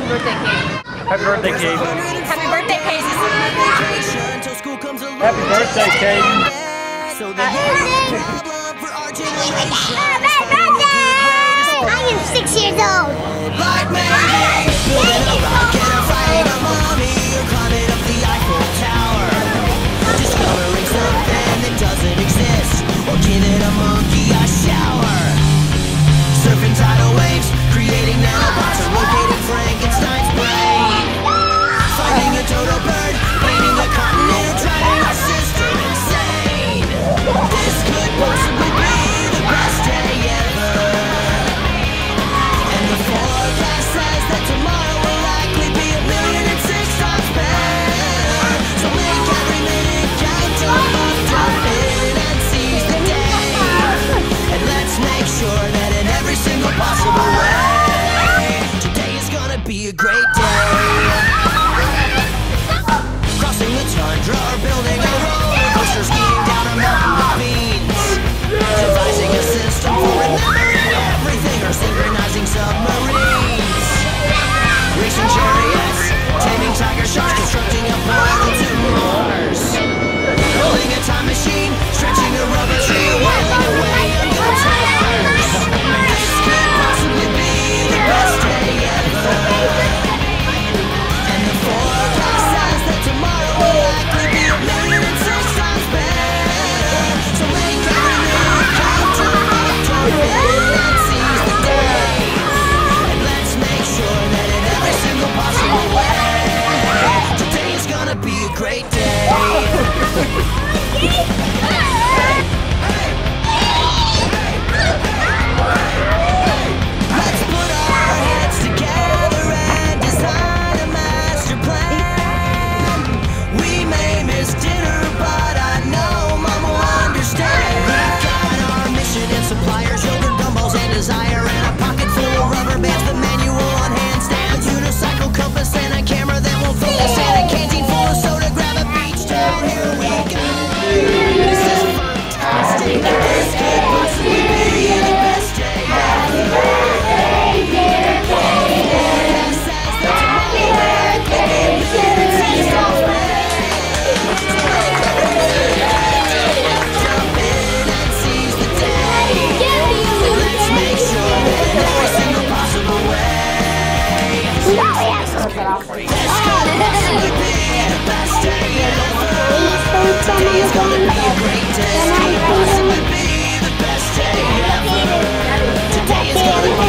birthday, Caden. Happy birthday, Caden. Happy birthday, Casey. Happy birthday, Caden. I am 6 years old. Like maybe building a rocket or fighting a mummy or climbing up the Eiffel Tower, discovering something that doesn't exist, or giving a monkey a shower, surfing tidal waves, creating nanobots, or locating Frankenstein's brain, finding a dodo bird, painting a continent, or driving our system insane. This could possibly be the best day ever. The forecast says that tomorrow will likely be 1,000,006 times better. So make every minute count, jump up, jump in and seize the day. And let's make sure that in every single possible way, today is gonna be a great day. Crossing the tundra or building a roller coaster, skiing down a mountain with beans, devising a system for remembering everything, or synchronizing submarines, racing chariots, taming tiger sharks, constructing a portal to Mars, building a time machine, stretching a rubber tree, wailing away under the stars. This could possibly be the best day ever. And the forecast says that tomorrow will likely be 1,000,006 times better. So make every minute count, jump up, jump in and seize the day. And let's make sure that in every single possible way, today is gonna be a great day. Let's put our heads together and design a master plan. We may miss dinner, but I know Mom will understand. We've got our mission and suppliers, yogurt, gumballs, and desire, and a pocket full of rubber bands, the manual on handstands, unicycle compass, and a camera that won't focus, and a canteen full of soda. Grab a beach towel, here we go. This is fantastic. This could possibly be the best day ever. Forecast says that tomorrow will be 1,000,006 times better. Jump in and seize the day. Let's make sure that in every single possible way, this could possibly be the best day ever. Today is gonna be a great day. This could possibly be the best day ever. Today is gonna be